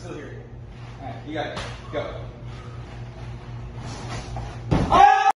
still here. All right, you got it. Go.